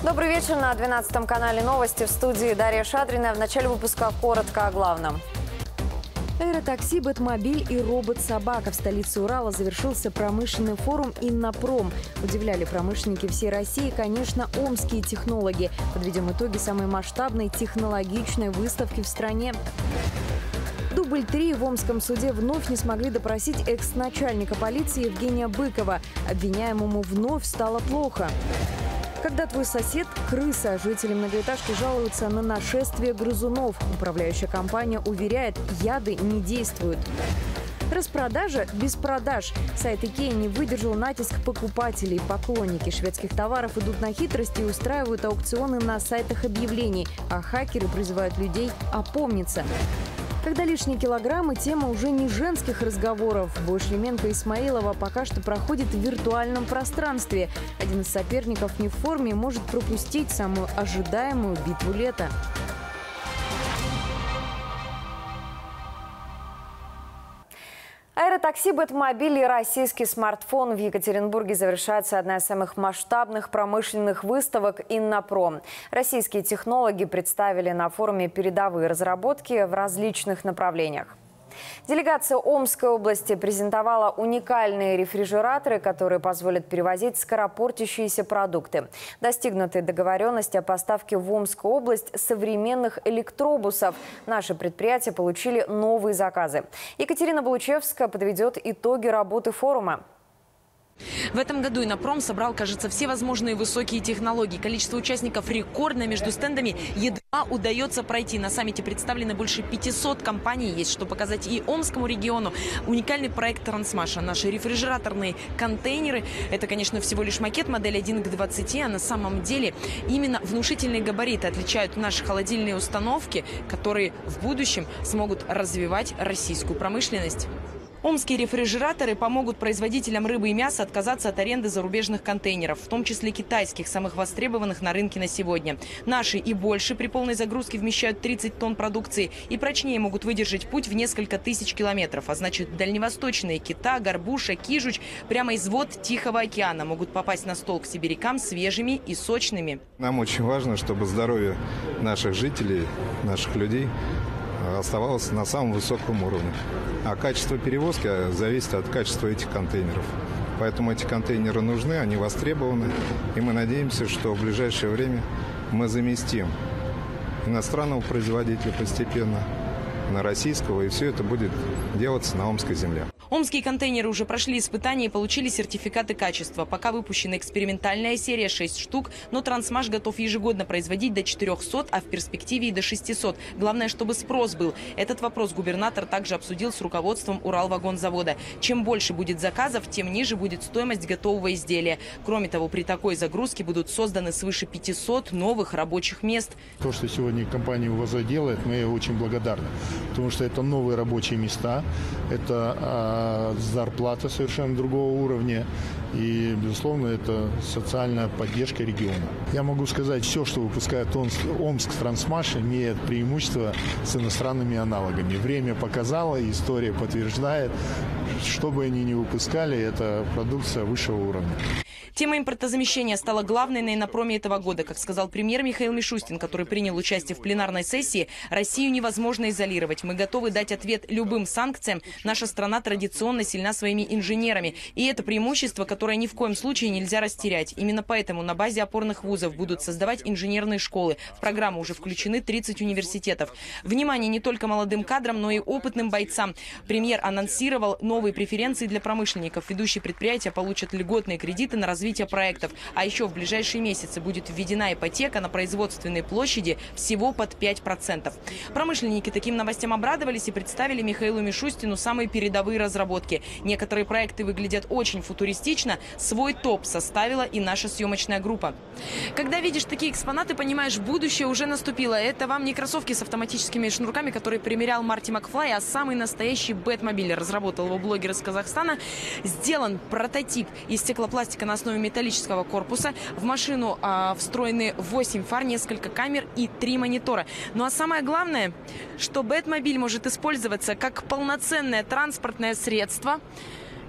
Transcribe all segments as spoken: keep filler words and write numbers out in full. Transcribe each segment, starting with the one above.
Добрый вечер. На двенадцатом канале новости, в студии Дарья Шадрина. В начале выпуска коротко о главном. Аэротакси, Бэтмобиль и робот-собака. В столице Урала завершился промышленный форум «Иннопром». Удивляли промышленники всей России, конечно, омские технологи. Подведем итоги самой масштабной технологичной выставки в стране. Дубль три. В Омском суде вновь не смогли допросить экс-начальника полиции Евгения Быкова. Обвиняемому вновь стало плохо. Когда твой сосед – крыса, жители многоэтажки жалуются на нашествие грызунов. Управляющая компания уверяет, яды не действуют. Распродажа без продаж. Сайт Икеа не выдержал натиск покупателей. Поклонники шведских товаров идут на хитрости и устраивают аукционы на сайтах объявлений. А хакеры призывают людей опомниться. Когда лишние килограммы, тема уже не женских разговоров. Бой Шлеменко и Исмаилова пока что проходит в виртуальном пространстве. Один из соперников не в форме может пропустить самую ожидаемую битву лета. Аэротакси, Бэтмобиль и российский смартфон. В Екатеринбурге завершается одна из самых масштабных промышленных выставок «Иннопром». Российские технологи представили на форуме передовые разработки в различных направлениях. Делегация Омской области презентовала уникальные рефрижераторы, которые позволят перевозить скоропортящиеся продукты. Достигнуты договоренности о поставке в Омскую область современных электробусов. Наши предприятия получили новые заказы. Екатерина Булучевская подведет итоги работы форума. В этом году Иннопром собрал, кажется, все возможные высокие технологии. Количество участников рекордное, между стендами едва удается пройти. На саммите представлены больше пятисот компаний. Есть что показать и Омскому региону. Уникальный проект Трансмаша. Наши рефрижераторные контейнеры. Это, конечно, всего лишь макет, модель один к двадцати. А на самом деле именно внушительные габариты отличают наши холодильные установки, которые в будущем смогут развивать российскую промышленность. Омские рефрижераторы помогут производителям рыбы и мяса отказаться от аренды зарубежных контейнеров, в том числе китайских, самых востребованных на рынке на сегодня. Наши и больше при полной загрузке вмещают тридцать тонн продукции и прочнее могут выдержать путь в несколько тысяч километров. А значит, дальневосточные кита, горбуша, кижуч прямо из вод Тихого океана могут попасть на стол к сибирякам свежими и сочными. Нам очень важно, чтобы здоровье наших жителей, наших людей оставалось на самом высоком уровне. А качество перевозки зависит от качества этих контейнеров. Поэтому эти контейнеры нужны, они востребованы. И мы надеемся, что в ближайшее время мы заместим иностранного производителя постепенно на российского. И все это будет делаться на омской земле. Омские контейнеры уже прошли испытания и получили сертификаты качества. Пока выпущена экспериментальная серия шесть штук, но Трансмаш готов ежегодно производить до четырёхсот, а в перспективе и до шестисот. Главное, чтобы спрос был. Этот вопрос губернатор также обсудил с руководством Уралвагонзавода. Чем больше будет заказов, тем ниже будет стоимость готового изделия. Кроме того, при такой загрузке будут созданы свыше пятисот новых рабочих мест. То, что сегодня компания УВАЗа делает, мы очень благодарны. Потому что это новые рабочие места, это зарплата совершенно другого уровня. И, безусловно, это социальная поддержка региона. Я могу сказать, все, что выпускает Омск, Омск Трансмаш, имеет преимущество с иностранными аналогами. Время показало, история подтверждает, что бы они ни выпускали, это продукция высшего уровня. Тема импортозамещения стала главной на Иннопроме этого года. Как сказал премьер Михаил Мишустин, который принял участие в пленарной сессии, Россию невозможно изолировать. Мы готовы дать ответ любым санкциям. Наша страна традиционно сильна своими инженерами. И это преимущество, которое ни в коем случае нельзя растерять. Именно поэтому на базе опорных вузов будут создавать инженерные школы. В программу уже включены тридцать университетов. Внимание не только молодым кадрам, но и опытным бойцам. Премьер анонсировал новые преференции для промышленников. Ведущие предприятия получат льготные кредиты на развитие проектов. А еще в ближайшие месяцы будет введена ипотека на производственной площади всего под пять процентов. Промышленники таким новостям обрадовались и представили Михаилу Мишустину самые передовые разработки. Некоторые проекты выглядят очень футуристично. Свой топ составила и наша съемочная группа. Когда видишь такие экспонаты, понимаешь, будущее уже наступило. Это вам не кроссовки с автоматическими шнурками, которые примерял Марти Макфлай, а самый настоящий Бэтмобиль. Разработал его блогер из Казахстана. Сделан прототип из стеклопластика на основе металлического корпуса. В машину а, встроены восемь фар, несколько камер и три монитора. Ну а самое главное, что Бэтмобиль может использоваться как полноценное транспортное средство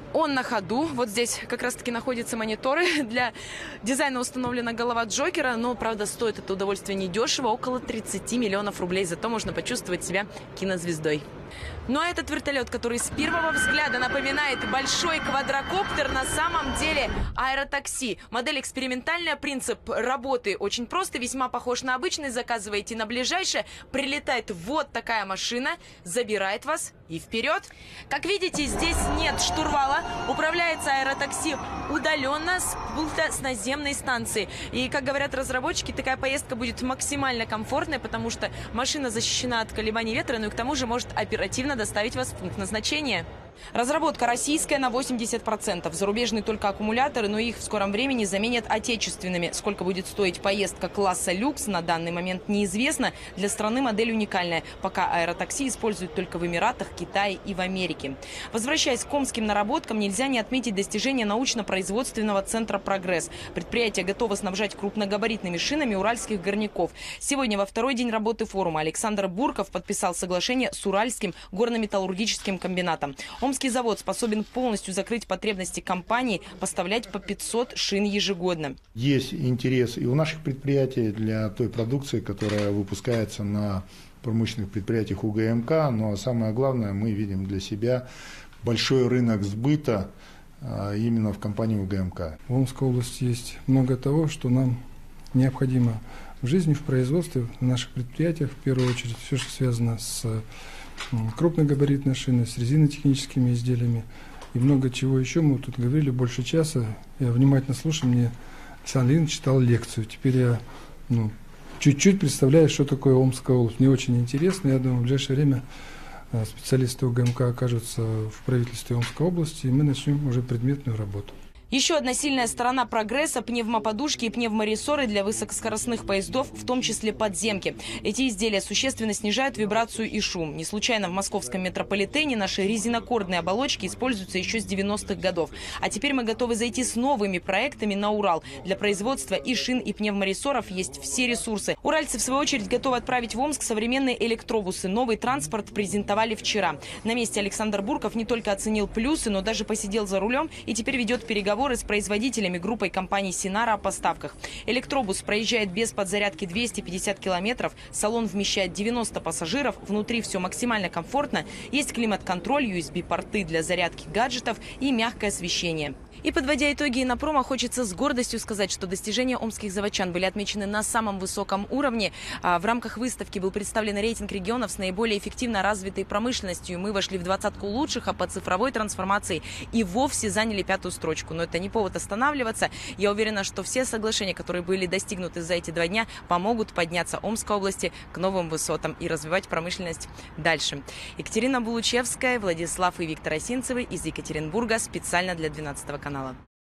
Он на ходу. Вот здесь как раз-таки находятся мониторы. Для дизайна установлена голова Джокера, но, правда, стоит это удовольствие недешево, около тридцати миллионов рублей. Зато можно почувствовать себя кинозвездой. Ну а этот вертолет, который с первого взгляда напоминает большой квадрокоптер, на самом деле аэротакси. Модель экспериментальная, принцип работы очень простый, весьма похож на обычный. Заказываете на ближайшее, прилетает вот такая машина, забирает вас и вперед. Как видите, здесь нет штурвала, управляется аэротакси удаленно с пульта с наземной станции. И, как говорят разработчики, такая поездка будет максимально комфортной, потому что машина защищена от колебаний ветра, ну и к тому же может оперативно доставить вас в пункт назначения. Разработка российская на восемьдесят процентов. Зарубежные только аккумуляторы, но их в скором времени заменят отечественными. Сколько будет стоить поездка класса люкс, на данный момент неизвестно. Для страны модель уникальная. Пока аэротакси используют только в Эмиратах, Китае и в Америке. Возвращаясь к омским наработкам, нельзя не отметить достижение научно-производственного центра «Прогресс». Предприятие готово снабжать крупногабаритными шинами уральских горняков. Сегодня, во второй день работы форума, Александр Бурков подписал соглашение с Уральским горно-металлургическим комбинатом. Омский завод способен полностью закрыть потребности компании, поставлять по пятьсот шин ежегодно. Есть интерес и у наших предприятий для той продукции, которая выпускается на промышленных предприятиях УГМК. Но самое главное, мы видим для себя большой рынок сбыта именно в компании УГМК. В Омской области есть много того, что нам необходимо в жизни, в производстве, в наших предприятиях. В первую очередь все, что связано с крупногабаритной шиной, с резинотехническими изделиями и много чего еще. Мы тут говорили больше часа. Я внимательно слушал, мне Александр Ильич читал лекцию. Теперь я ну, чуть-чуть представляю, что такое Омская область. Мне очень интересно. Я думаю, в ближайшее время специалисты УГМК окажутся в правительстве Омской области, и мы начнем уже предметную работу. Еще одна сильная сторона «Прогресса» – пневмоподушки и пневморессоры для высокоскоростных поездов, в том числе подземки. Эти изделия существенно снижают вибрацию и шум. Не случайно в московском метрополитене наши резинокордные оболочки используются еще с девяностых годов. А теперь мы готовы зайти с новыми проектами на Урал. Для производства и шин, и пневморессоров есть все ресурсы. Уральцы, в свою очередь, готовы отправить в Омск современные электробусы. Новый транспорт презентовали вчера. На месте Александр Бурков не только оценил плюсы, но даже посидел за рулем и теперь ведет переговоры с производителями группой компании «Синара» о поставках. Электробус проезжает без подзарядки двести пятьдесят километров, салон вмещает девяносто пассажиров, внутри все максимально комфортно, есть климат-контроль, ю эс би-порты для зарядки гаджетов и мягкое освещение. И подводя итоги иннопрома, хочется с гордостью сказать, что достижения омских заводчан были отмечены на самом высоком уровне. В рамках выставки был представлен рейтинг регионов с наиболее эффективно развитой промышленностью. Мы вошли в двадцатку лучших, а по цифровой трансформации и вовсе заняли пятую строчку. Но это не повод останавливаться. Я уверена, что все соглашения, которые были достигнуты за эти два дня, помогут подняться Омской области к новым высотам и развивать промышленность дальше. Екатерина Булучевская, Владислав и Виктор Осинцевы из Екатеринбурга специально для двенадцатого канала.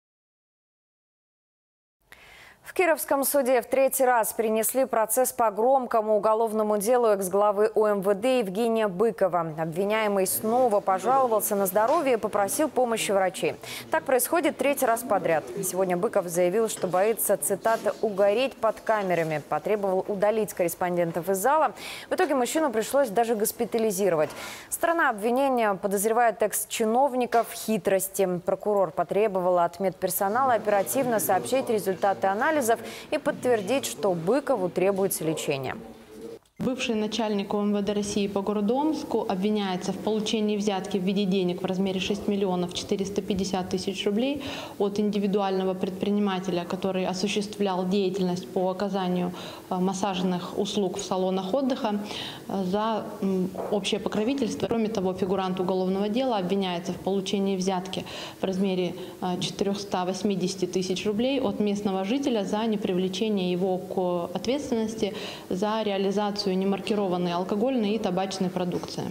В Кировском суде в третий раз перенесли процесс по громкому уголовному делу экс-главы о эм вэ дэ Евгения Быкова. Обвиняемый снова пожаловался на здоровье и попросил помощи врачей. Так происходит третий раз подряд. Сегодня Быков заявил, что боится, цитата, «угореть под камерами». Потребовал удалить корреспондентов из зала. В итоге мужчину пришлось даже госпитализировать. Сторона обвинения подозревает экс-чиновников в хитрости. Прокурор потребовала от медперсонала оперативно сообщить результаты анализа и подтвердить, что Быкову требуется лечение. Бывший начальник о эм вэ дэ России по городу Омску обвиняется в получении взятки в виде денег в размере шести миллионов четырёхсот пятидесяти тысяч рублей от индивидуального предпринимателя, который осуществлял деятельность по оказанию массажных услуг в салонах отдыха за общее покровительство. Кроме того, фигурант уголовного дела обвиняется в получении взятки в размере четырёхсот восьмидесяти тысяч рублей от местного жителя за непривлечение его к ответственности за реализацию немаркированной алкогольной и табачной продукции.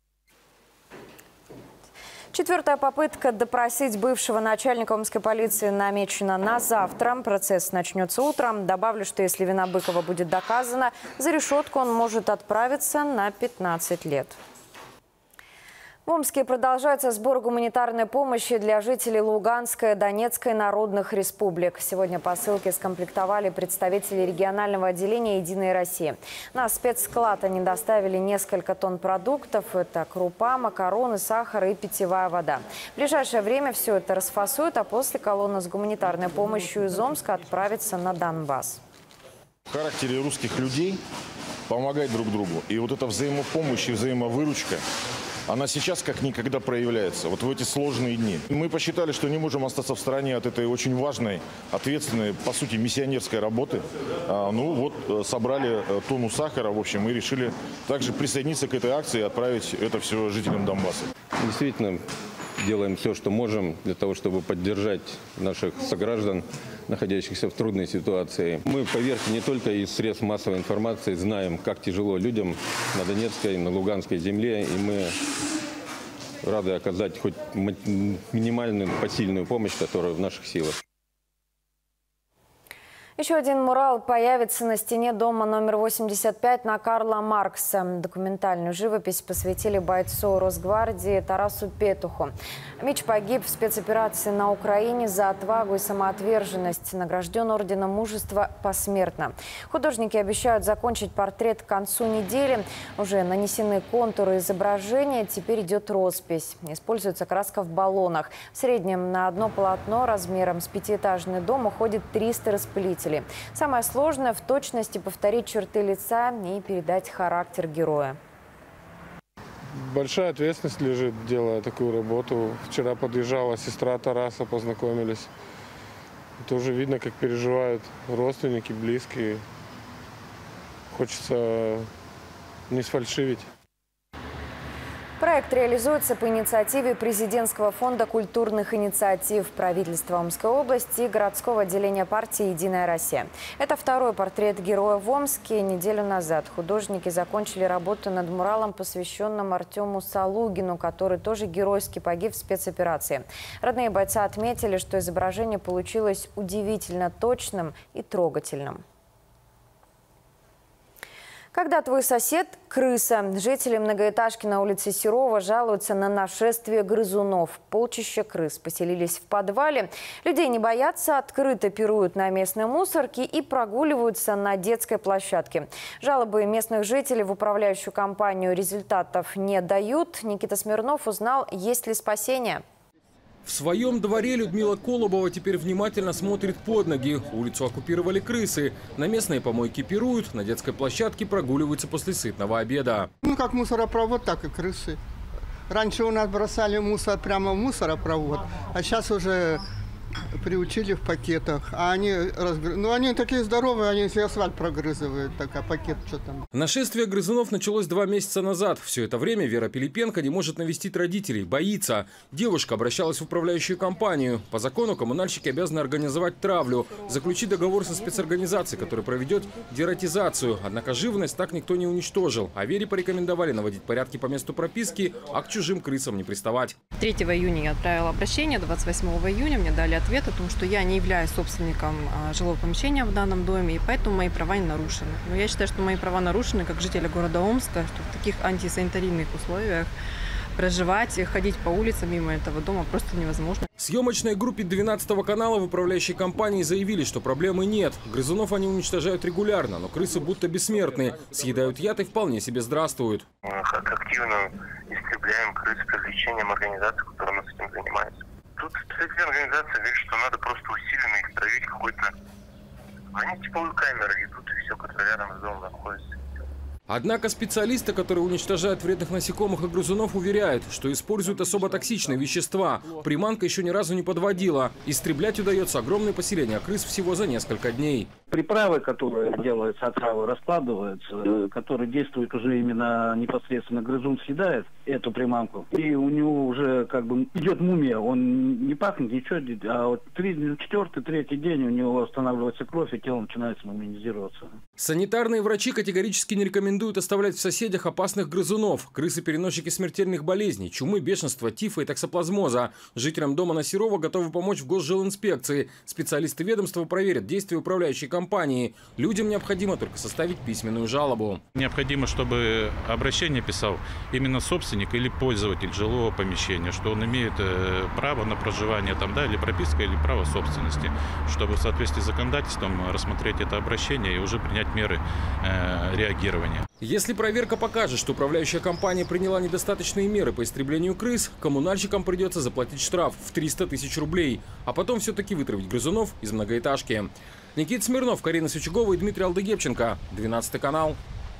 Четвертая попытка допросить бывшего начальника омской полиции намечена на завтра. Процесс начнется утром. Добавлю, что если вина Быкова будет доказана, за решетку он может отправиться на пятнадцать лет. В Омске продолжается сбор гуманитарной помощи для жителей Луганской и Донецкой народных республик. Сегодня посылки скомплектовали представители регионального отделения «Единой России». На спецсклад они доставили несколько тонн продуктов. Это крупа, макароны, сахар и питьевая вода. В ближайшее время все это расфасуют, а после колонна с гуманитарной помощью из Омска отправится на Донбасс. В характере русских людей помогать друг другу. И вот эта взаимопомощь и взаимовыручка, она сейчас как никогда проявляется, вот в эти сложные дни. Мы посчитали, что не можем остаться в стороне от этой очень важной, ответственной, по сути, миссионерской работы. А, ну вот, собрали тонну сахара, в общем, и решили также присоединиться к этой акции и отправить это все жителям Донбасса. Действительно, делаем все, что можем для того, чтобы поддержать наших сограждан, находящихся в трудной ситуации. Мы, поверьте, не только из средств массовой информации знаем, как тяжело людям на Донецкой, на Луганской земле, и мы рады оказать хоть минимальную посильную помощь, которая в наших силах. Еще один мурал появится на стене дома номер восемьдесят пять на Карла Маркса. Документальную живопись посвятили бойцу Росгвардии Тарасу Петуху. Мич погиб в спецоперации на Украине за отвагу и самоотверженность. Награжден орденом мужества посмертно. Художники обещают закончить портрет к концу недели. Уже нанесены контуры изображения, теперь идет роспись. Используется краска в баллонах. В среднем на одно полотно размером с пятиэтажный дом уходит триста распылителей. Самое сложное – в точности повторить черты лица и передать характер героя. Большая ответственность лежит, делая такую работу. Вчера подъезжала сестра Тараса, познакомились. Тоже видно, как переживают родственники, близкие. Хочется не сфальшивить. Проект реализуется по инициативе Президентского фонда культурных инициатив, правительства Омской области и городского отделения партии «Единая Россия». Это второй портрет героя в Омске. Неделю назад художники закончили работу над муралом, посвященным Артему Салугину, который тоже геройски погиб в спецоперации. Родные бойца отметили, что изображение получилось удивительно точным и трогательным. Когда твой сосед – крыса. Жители многоэтажки на улице Серова жалуются на нашествие грызунов. Полчища крыс поселились в подвале. Людей не боятся, открыто пируют на местной мусорке и прогуливаются на детской площадке. Жалобы местных жителей в управляющую компанию результатов не дают. Никита Смирнов узнал, есть ли спасение. В своем дворе Людмила Колобова теперь внимательно смотрит под ноги. Улицу оккупировали крысы. На местной помойке пируют, на детской площадке прогуливаются после сытного обеда. Ну, как мусоропровод, так и крысы. Раньше у нас бросали мусор прямо в мусоропровод, а сейчас уже приучили в пакетах. А они, разгр... ну, они такие здоровые, они если асфальт прогрызывают, так, а пакет что там. Нашествие грызунов началось два месяца назад. Все это время Вера Пилипенко не может навестить родителей, боится. Девушка обращалась в управляющую компанию. По закону коммунальщики обязаны организовать травлю, заключить договор со спецорганизацией, которая проведет дератизацию. Однако живность так никто не уничтожил. А Вере порекомендовали наводить порядки по месту прописки, а к чужим крысам не приставать. третьего июня я отправила обращение, двадцать восьмого июня мне дали ответ о том, что я не являюсь собственником жилого помещения в данном доме, и поэтому мои права не нарушены. Но я считаю, что мои права нарушены как жителя города Омска, что в таких антисанитарийных условиях проживать и ходить по улицам мимо этого дома просто невозможно. Съемочной группе двенадцатого канала в управляющей компании заявили, что проблемы нет. Грызунов они уничтожают регулярно, но крысы будто бессмертные. Съедают яд и вполне себе здравствуют. Мы активно истребляем крыс привлечением организаций, которые нас этим занимаются. Тут специальная организация говорит, что надо просто усиленно их травить какой-то... Они типовые камеры идут и все, которые рядом с домом находятся. Однако специалисты, которые уничтожают вредных насекомых и грызунов, уверяют, что используют особо токсичные вещества. Приманка еще ни разу не подводила. Истреблять удается огромное поселение крыс всего за несколько дней. Приправы, которые делаются, отравы раскладываются, которые действуют уже именно непосредственно, грызун съедает эту приманку. И у него уже как бы идет мумия, он не пахнет, ничего, а вот четвертый, третий день у него останавливается кровь, и тело начинает муминизироваться. Санитарные врачи категорически не рекомендуют оставлять в соседях опасных грызунов. Крысы-переносчики смертельных болезней, чумы, бешенства, тифа и токсоплазмоза. Жителям дома на Серова готовы помочь в госжилинспекции. Специалисты ведомства проверят действия управляющей компании компании. Людям необходимо только составить письменную жалобу. Необходимо, чтобы обращение писал именно собственник или пользователь жилого помещения, что он имеет право на проживание там, да, или прописка, или право собственности, чтобы в соответствии с законодательством рассмотреть это обращение и уже принять меры э, реагирования. Если проверка покажет, что управляющая компания приняла недостаточные меры по истреблению крыс, коммунальщикам придется заплатить штраф в триста тысяч рублей, а потом все-таки вытравить грызунов из многоэтажки. Никита Смирнов, Карина Сычугова и Дмитрий Алдыгепченко. двенадцатый канал.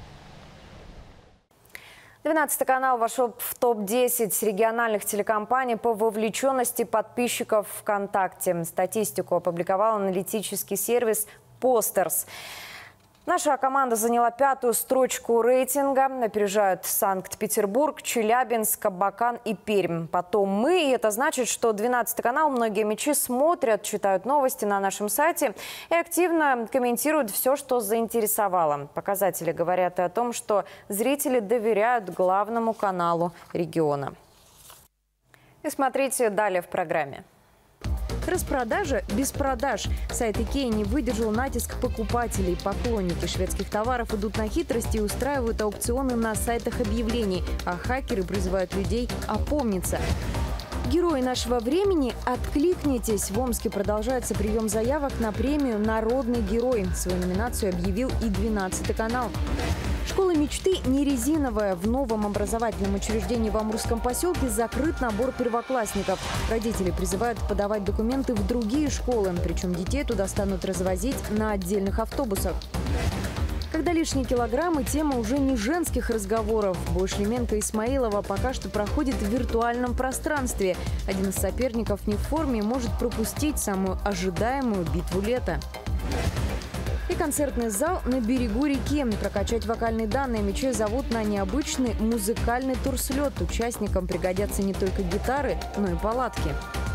двенадцатый канал вошел в топ десять региональных телекомпаний по вовлеченности подписчиков ВКонтакте. Статистику опубликовал аналитический сервис «Постерс». Наша команда заняла пятую строчку рейтинга. Опережают Санкт-Петербург, Челябинск, Абакан и Пермь. Потом мы. И это значит, что двенадцатый канал многие мячи смотрят, читают новости на нашем сайте и активно комментируют все, что заинтересовало. Показатели говорят и о том, что зрители доверяют главному каналу региона. И смотрите далее в программе. Распродажа без продаж. Сайт Икеа не выдержал натиск покупателей. Поклонники шведских товаров идут на хитрости и устраивают аукционы на сайтах объявлений. А хакеры призывают людей опомниться. Герои нашего времени, откликнитесь! В Омске продолжается прием заявок на премию «Народный герой». Свою номинацию объявил и двенадцатый канал. Школа мечты не резиновая. В новом образовательном учреждении в Амурском поселке закрыт набор первоклассников. Родители призывают подавать документы в другие школы. Причем детей туда станут развозить на отдельных автобусах. Когда лишние килограммы, тема уже не женских разговоров. Бой Шлеменко и Исмаилова пока что проходит в виртуальном пространстве. Один из соперников не в форме может пропустить самую ожидаемую битву лета. И концертный зал на берегу реки. Прокачать вокальные данные мечей зовут на необычный музыкальный турслет. Участникам пригодятся не только гитары, но и палатки.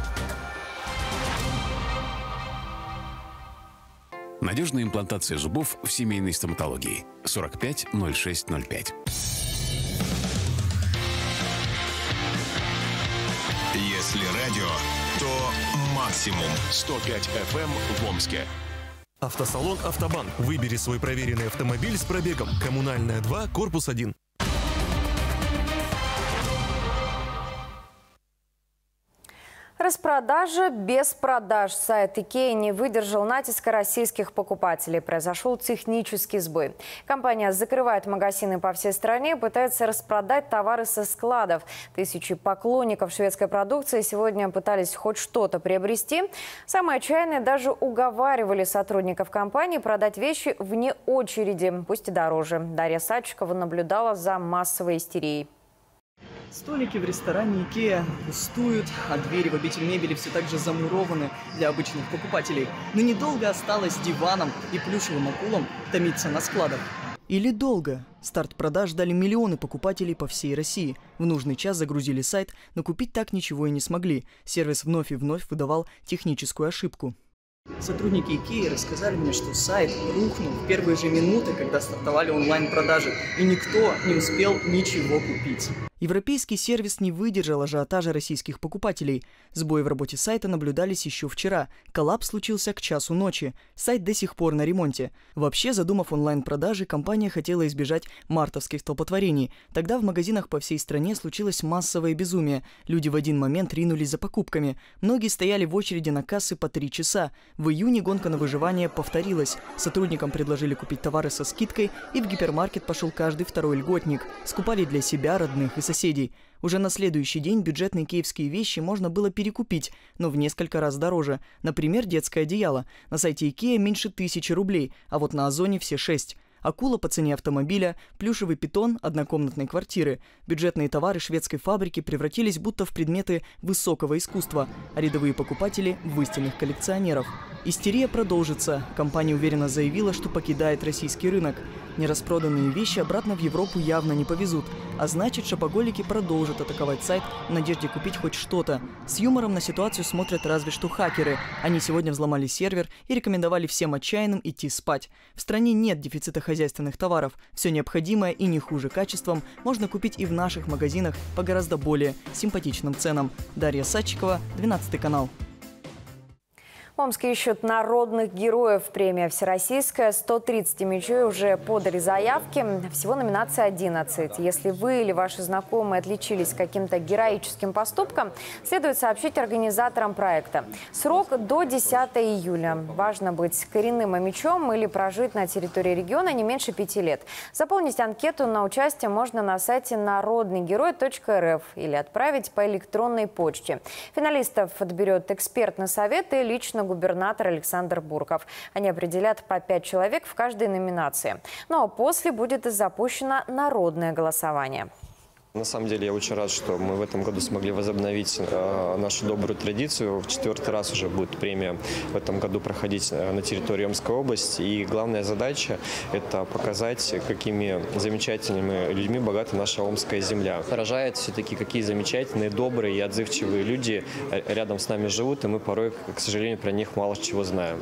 Надежная имплантация зубов в семейной стоматологии. сорок пять ноль шесть ноль пять. Если радио, то максимум сто пять эф эм в Омске. Автосалон «Автобан». Выбери свой проверенный автомобиль с пробегом. Коммунальная два, корпус один. Распродажа без продаж. Сайт Икеа не выдержал натиска российских покупателей. Произошел технический сбой. Компания закрывает магазины по всей стране и пытается распродать товары со складов. Тысячи поклонников шведской продукции сегодня пытались хоть что-то приобрести. Самые отчаянные даже уговаривали сотрудников компании продать вещи вне очереди, пусть и дороже. Дарья Садчикова наблюдала за массовой истерией. Столики в ресторане Икеа пустуют, а двери в обитель мебели все так же замурованы для обычных покупателей. Но недолго осталось диваном и плюшевым акулам томиться на складах. Или долго. Старт продаж дали миллионы покупателей по всей России. В нужный час загрузили сайт, но купить так ничего и не смогли. Сервис вновь и вновь выдавал техническую ошибку. Сотрудники Икеа рассказали мне, что сайт рухнул в первые же минуты, когда стартовали онлайн-продажи, и никто не успел ничего купить. Европейский сервис не выдержал ажиотажа российских покупателей. Сбои в работе сайта наблюдались еще вчера. Коллапс случился к часу ночи. Сайт до сих пор на ремонте. Вообще, задумав онлайн-продажи, компания хотела избежать мартовских столпотворений. Тогда в магазинах по всей стране случилось массовое безумие. Люди в один момент ринулись за покупками. Многие стояли в очереди на кассы по три часа. В июне гонка на выживание повторилась. Сотрудникам предложили купить товары со скидкой, и в гипермаркет пошел каждый второй льготник. Скупали для себя, родных и соседей. Уже на следующий день бюджетные киевские вещи можно было перекупить, но в несколько раз дороже. Например, детское одеяло. На сайте Икеа меньше тысячи рублей, а вот на Озоне все шесть. Акула по цене автомобиля, плюшевый питон однокомнатной квартиры. Бюджетные товары шведской фабрики превратились будто в предметы высокого искусства, а рядовые покупатели – в истинных коллекционеров. Истерия продолжится. Компания уверенно заявила, что покидает российский рынок. Нераспроданные вещи обратно в Европу явно не повезут. А значит, шопоголики продолжат атаковать сайт в надежде купить хоть что-то. С юмором на ситуацию смотрят разве что хакеры. Они сегодня взломали сервер и рекомендовали всем отчаянным идти спать. В стране нет дефицита хозяйственных товаров. Все необходимое и не хуже качеством можно купить и в наших магазинах по гораздо более симпатичным ценам. Дарья Садчикова, двенадцатый канал. В Омске ищут народных героев. Премия всероссийская. сто тридцать мячей уже подали заявки. Всего номинаций одиннадцать. Если вы или ваши знакомые отличились каким-то героическим поступком, следует сообщить организаторам проекта. Срок до десятого июля. Важно быть коренным омичом или прожить на территории региона не меньше пяти лет. Заполнить анкету на участие можно на сайте народный герой точка эр эф или отправить по электронной почте. Финалистов отберет экспертный совет и лично губернатор Александр Бурков. Они определят по пять человек в каждой номинации. Ну а после будет запущено народное голосование. На самом деле я очень рад, что мы в этом году смогли возобновить э, нашу добрую традицию. В четвертый раз уже будет премия в этом году проходить на территории Омской области. И главная задача – это показать, какими замечательными людьми богата наша омская земля. Поражает все-таки, какие замечательные, добрые и отзывчивые люди рядом с нами живут, и мы порой, к сожалению, про них мало чего знаем.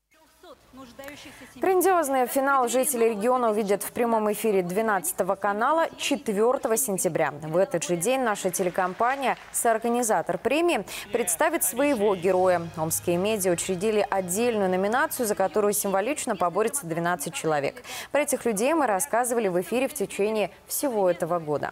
Грандиозный финал жители региона увидят в прямом эфире двенадцатого канала четвёртого сентября. В этот же день наша телекомпания, соорганизатор премии, представит своего героя. Омские медиа учредили отдельную номинацию, за которую символично поборется двенадцать человек. Про этих людей мы рассказывали в эфире в течение всего этого года.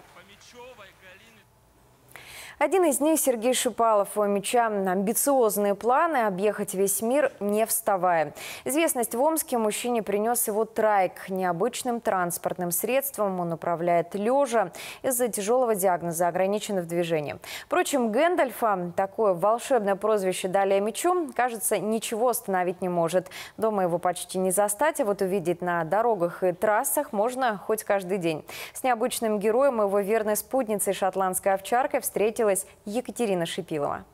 Один из них – Сергей Шипалов. У мяча амбициозные планы объехать весь мир, не вставая. Известность в Омске мужчине принес его трайк. Необычным транспортным средством он управляет лежа. Из-за тяжелого диагноза ограничен в движении. Впрочем, Гэндальфа, такое волшебное прозвище дали мячу, кажется, ничего остановить не может. Дома его почти не застать, а вот увидеть на дорогах и трассах можно хоть каждый день. С необычным героем и его верной спутницей шотландской овчаркой встретилась Екатерина Шипилова.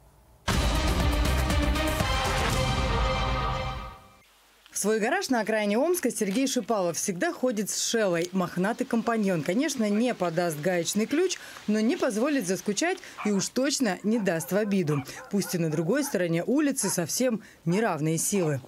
В свой гараж на окраине Омска Сергей Шипалов всегда ходит с Шеллой. Мохнатый компаньон, конечно, не подаст гаечный ключ, но не позволит заскучать и уж точно не даст в обиду. Пусть и на другой стороне улицы совсем неравные силы.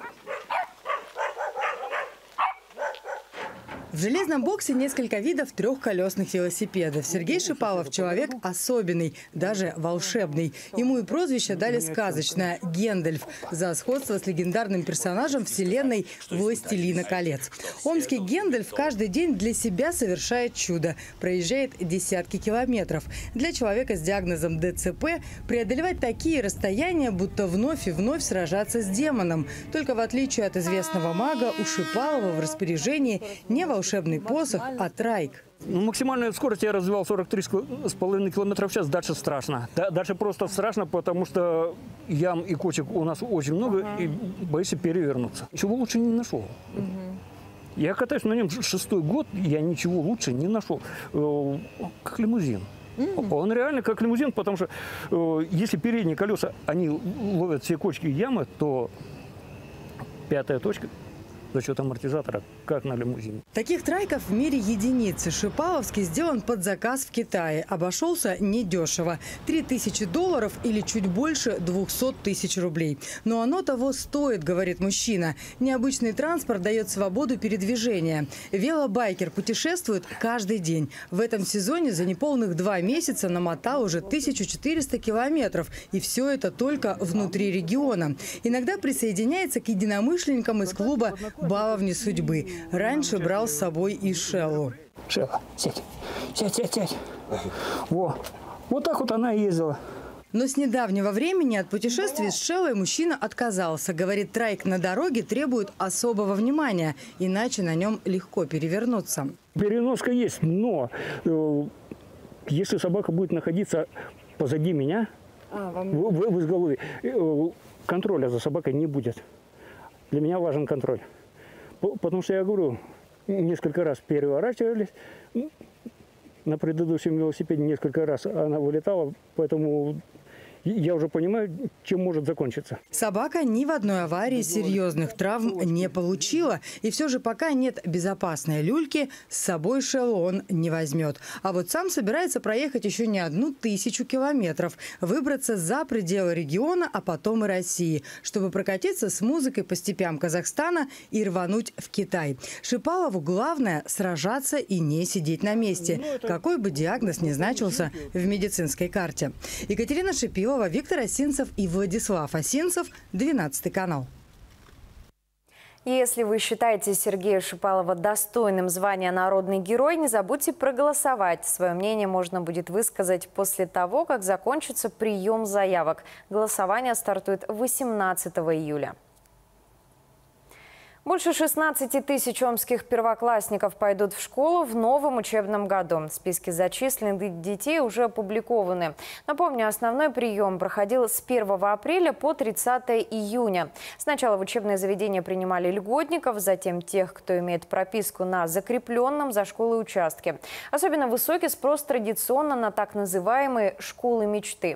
В железном боксе несколько видов трехколесных велосипедов. Сергей Шипалов – человек особенный, даже волшебный. Ему и прозвище дали сказочное – Гэндальф, за сходство с легендарным персонажем вселенной «Властелина колец». Омский Гэндальф каждый день для себя совершает чудо. Проезжает десятки километров. Для человека с диагнозом дэ цэ пэ преодолевать такие расстояния, будто вновь и вновь сражаться с демоном. Только в отличие от известного мага, у Шипалова в распоряжении не волшебный волшебный посох, а трайк. Ну, максимальную скорость я развивал сорок три с половиной километра в час. Дальше страшно. Дальше просто страшно, потому что ям и кочек у нас очень много, uh-huh. и боишься перевернуться. Ничего лучше не нашел. Uh-huh. Я катаюсь на нем шестой год, я ничего лучше не нашел. Как лимузин. Mm-hmm. Он реально как лимузин, потому что э, если передние колеса, они ловят все кочки и ямы, то пятая точка за счет амортизатора, как на лимузине. Таких трайков в мире единицы. Шипаловский сделан под заказ в Китае. Обошелся недешево. три тысячи долларов или чуть больше двухсот тысяч рублей. Но оно того стоит, говорит мужчина. Необычный транспорт дает свободу передвижения. Велобайкер путешествует каждый день. В этом сезоне за неполных два месяца намотал уже тысячу четыреста километров. И все это только внутри региона. Иногда присоединяется к единомышленникам из клуба «Баловни судьбы». Раньше брал с собой и Шеллу. Шелла, сядь, сядь, сядь, сядь. Во. Вот так вот она и ездила. Но с недавнего времени от путешествий с Шеллой мужчина отказался. Говорит, трайк на дороге требует особого внимания, иначе на нем легко перевернуться. Переноска есть, но э, если собака будет находиться позади меня, а, вам... в, в, в изголовье, э, контроля за собакой не будет. Для меня важен контроль. Потому что, я говорю, несколько раз переворачивались. На предыдущем велосипеде несколько раз она вылетала, поэтому я уже понимаю, чем может закончиться. Собака ни в одной аварии серьезных травм не получила. И все же пока нет безопасной люльки, с собой Шеллу он не возьмет. А вот сам собирается проехать еще не одну тысячу километров. Выбраться за пределы региона, а потом и России, чтобы прокатиться с музыкой по степям Казахстана и рвануть в Китай. Шипалову главное – сражаться и не сидеть на месте, какой бы диагноз ни значился в медицинской карте. Екатерина Шипилова, Седова, Виктор Осинцев и Владислав Осинцев, двенадцатый канал. Если вы считаете Сергея Шипалова достойным звания «Народный герой», не забудьте проголосовать. Свое мнение можно будет высказать после того, как закончится прием заявок. Голосование стартует восемнадцатого июля. Больше шестнадцати тысяч омских первоклассников пойдут в школу в новом учебном году. Списки зачисленных детей уже опубликованы. Напомню, основной прием проходил с первого апреля по тридцатое июня. Сначала в учебные заведения принимали льготников, затем тех, кто имеет прописку на закрепленном за школой участке. Особенно высокий спрос традиционно на так называемые «школы мечты».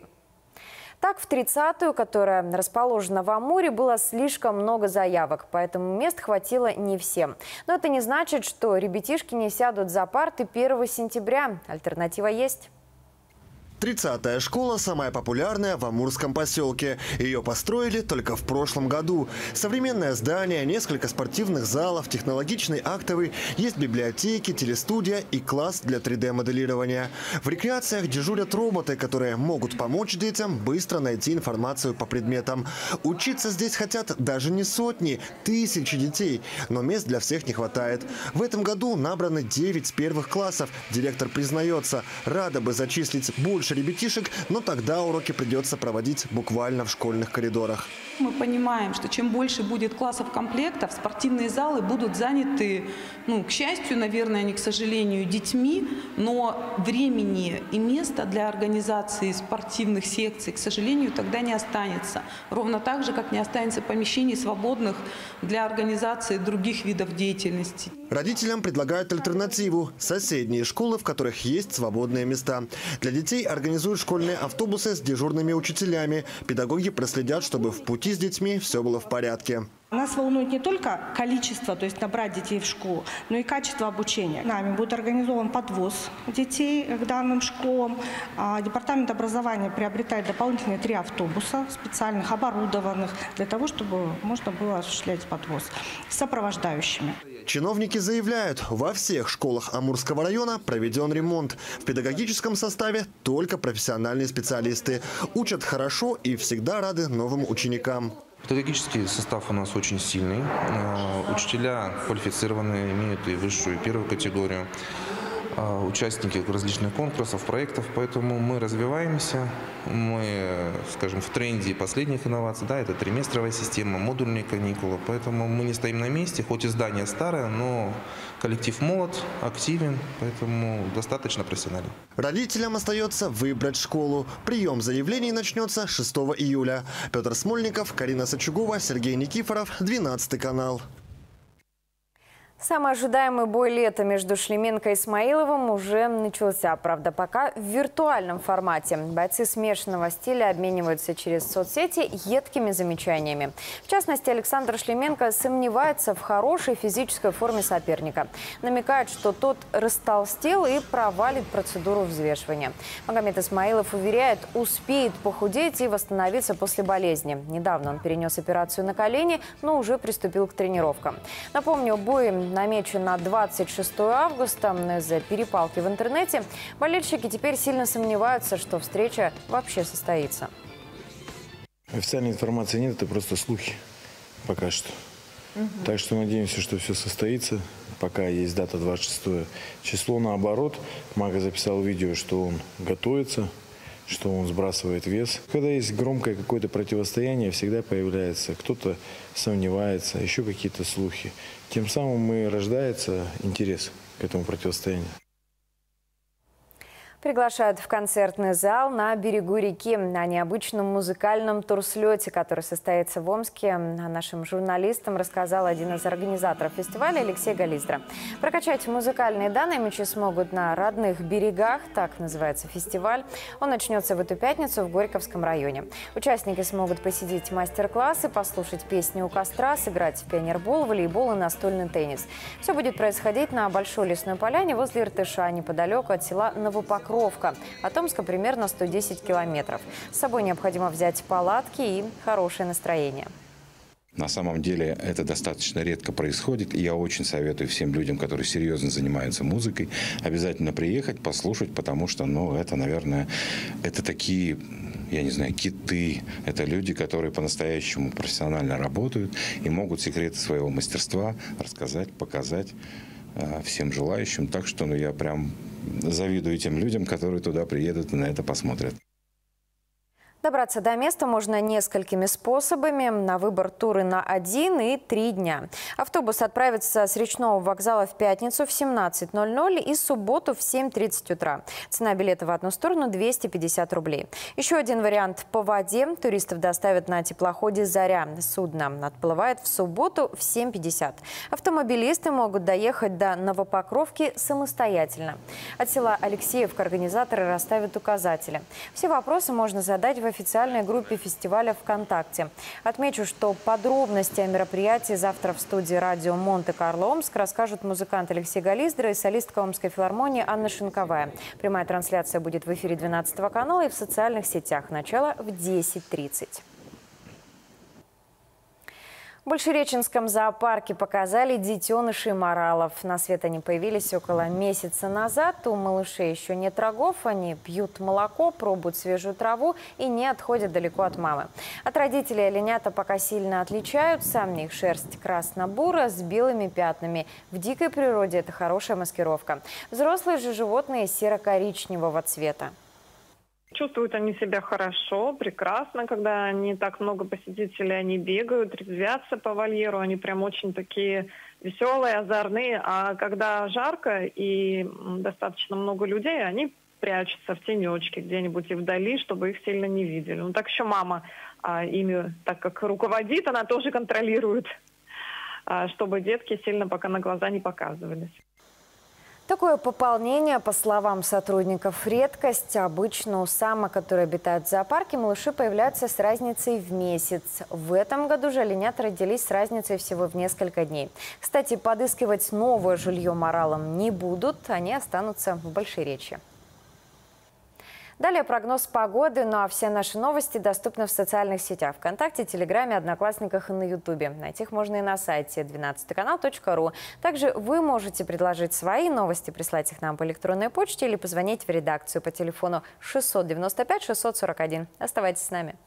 Так, в тридцатую, которая расположена в Амуре, было слишком много заявок, поэтому мест хватило не всем. Но это не значит, что ребятишки не сядут за парты первого сентября. Альтернатива есть. тридцатая школа самая популярная в Амурском поселке. Ее построили только в прошлом году. Современное здание, несколько спортивных залов, технологичный актовый, есть библиотеки, телестудия и класс для три дэ моделирования. В рекреациях дежурят роботы, которые могут помочь детям быстро найти информацию по предметам. Учиться здесь хотят даже не сотни, тысячи детей, но мест для всех не хватает. В этом году набраны девять с первых классов. Директор признается, рада бы зачислить больше ребятишек, но тогда уроки придется проводить буквально в школьных коридорах. Мы понимаем, что чем больше будет классов комплектов, спортивные залы будут заняты, ну, к счастью, наверное, не к сожалению, детьми, но времени и места для организации спортивных секций, к сожалению, тогда не останется. Ровно так же, как не останется помещений свободных для организации других видов деятельности. Родителям предлагают альтернативу – соседние школы, в которых есть свободные места. Для детей организуют школьные автобусы с дежурными учителями. Педагоги проследят, чтобы в пути с детьми все было в порядке. Нас волнует не только количество, то есть набрать детей в школу, но и качество обучения. Нами будет организован подвоз детей к данным школам. Департамент образования приобретает дополнительные три автобуса, специальных, оборудованных, для того, чтобы можно было осуществлять подвоз с сопровождающими. Чиновники заявляют, во всех школах Амурского района проведен ремонт. В педагогическом составе только профессиональные специалисты. Учат хорошо и всегда рады новым ученикам. Педагогический состав у нас очень сильный. Учителя квалифицированные, имеют и высшую, и первую категорию. Участники различных конкурсов, проектов, поэтому мы развиваемся, мы, скажем, в тренде последних инноваций, да, это триместровая система, модульные каникулы, поэтому мы не стоим на месте, хоть и здание старое, но коллектив молод, активен, поэтому достаточно профессионален. Родителям остается выбрать школу. Прием заявлений начнется шестого июля. Петр Смольников, Карина Сачугова, Сергей Никифоров, двенадцатый канал. Самый ожидаемый бой лета между Шлеменко и Исмаиловым уже начался. Правда, пока в виртуальном формате. Бойцы смешанного стиля обмениваются через соцсети едкими замечаниями. В частности, Александр Шлеменко сомневается в хорошей физической форме соперника. Намекает, что тот растолстел и провалит процедуру взвешивания. Магомед Исмаилов уверяет, успеет похудеть и восстановиться после болезни. Недавно он перенес операцию на колени, но уже приступил к тренировкам. Напомню, бой намечен на двадцать шестое августа. Из-за перепалки в интернете болельщики теперь сильно сомневаются, что встреча вообще состоится. Официальной информации нет, это просто слухи пока что. Угу. Так что надеемся, что все состоится. Пока есть дата двадцать шестое число. Наоборот, Мага записал видео, что он готовится, что он сбрасывает вес. Когда есть громкое какое-то противостояние, всегда появляется кто-то сомневается, еще какие-то слухи. Тем самым и рождается интерес к этому противостоянию. Приглашают в концертный зал на берегу реки на необычном музыкальном турслете, который состоится в Омске. Нашим журналистам рассказал один из организаторов фестиваля Алексей Гализдра. Прокачать музыкальные данные мечи смогут на родных берегах, так называется фестиваль. Он начнется в эту пятницу в Горьковском районе. Участники смогут посетить мастер-классы, послушать песни у костра, сыграть в пионербол, волейбол и настольный теннис. Все будет происходить на Большой лесной поляне возле Иртыша, неподалеку от села Новопокровка. От Омска примерно сто десять километров. С собой необходимо взять палатки и хорошее настроение. На самом деле это достаточно редко происходит. И я очень советую всем людям, которые серьезно занимаются музыкой, обязательно приехать, послушать, потому что, ну, это, наверное, это такие я не знаю, киты. Это люди, которые по-настоящему профессионально работают и могут секреты своего мастерства рассказать, показать всем желающим. Так что ну, я прям завидую тем людям, которые туда приедут и на это посмотрят. Добраться до места можно несколькими способами. На выбор туры на один и три дня. Автобус отправится с речного вокзала в пятницу в семнадцать ноль ноль и субботу в семь тридцать утра. Цена билета в одну сторону двести пятьдесят рублей. Еще один вариант по воде. Туристов доставят на теплоходе «Заря». Судно отплывает в субботу в семь пятьдесят. Автомобилисты могут доехать до Новопокровки самостоятельно. От села Алексеевка организаторы расставят указатели. Все вопросы можно задать в официальной группе фестиваля ВКонтакте. Отмечу, что подробности о мероприятии завтра в студии радио Монте-Карло Омск расскажут музыкант Алексей Гализдра и солистка Омской филармонии Анна Шинковая. Прямая трансляция будет в эфире двенадцатого канала и в социальных сетях. Начало в десять тридцать. В Большереченском зоопарке показали детенышей моралов. На свет они появились около месяца назад. У малышей еще нет рогов, они пьют молоко, пробуют свежую траву и не отходят далеко от мамы. От родителей оленята пока сильно отличаются. Их шерсть красно-бурая с белыми пятнами. В дикой природе это хорошая маскировка. Взрослые же животные серо-коричневого цвета. Чувствуют они себя хорошо, прекрасно, когда не так много посетителей, они бегают, резвятся по вольеру, они прям очень такие веселые, озорные. А когда жарко и достаточно много людей, они прячутся в тенечке где-нибудь и вдали, чтобы их сильно не видели. Ну так еще мама а, ими, так как руководит, она тоже контролирует, а, чтобы детки сильно пока на глаза не показывались. Такое пополнение, по словам сотрудников, редкость. Обычно у самок, которые обитают в зоопарке, малыши появляются с разницей в месяц. В этом году же оленята родились с разницей всего в несколько дней. Кстати, подыскивать новое жилье моралам не будут, они останутся в Большеречье. Далее прогноз погоды, ну а все наши новости доступны в социальных сетях ВКонтакте, Телеграме, Одноклассниках и на Ютубе. Найти их можно и на сайте двенадцатый канал точка ру. Также вы можете предложить свои новости, прислать их нам по электронной почте или позвонить в редакцию по телефону шестьсот девяносто пять шестьсот сорок один. Оставайтесь с нами.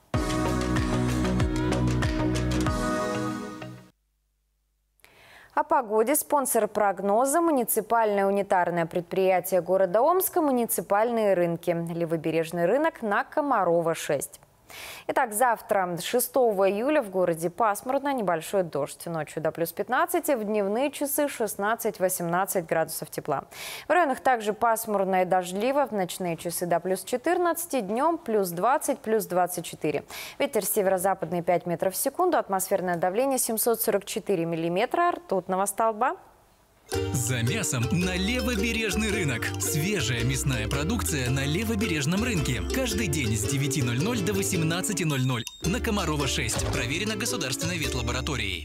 О погоде. Спонсор прогноза – муниципальное унитарное предприятие города Омска «Муниципальные рынки». Левобережный рынок на Комарова, шесть. Итак, завтра, шестого июля, в городе пасмурно, небольшой дождь. Ночью до плюс пятнадцати, в дневные часы шестнадцать-восемнадцать градусов тепла. В районах также пасмурно и дождливо, в ночные часы до плюс четырнадцати, днем плюс двадцать, плюс двадцать четыре. Ветер северо-западный пять метров в секунду, атмосферное давление семьсот сорок четыре миллиметра ртутного столба. За мясом на Левобережный рынок. Свежая мясная продукция на Левобережном рынке. Каждый день с девяти ноль ноль до восемнадцати ноль ноль. На Комарова, шесть. Проверено государственной ветлабораторией.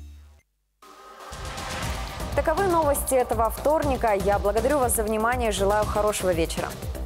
Таковы новости этого вторника. Я благодарю вас за внимание и желаю хорошего вечера.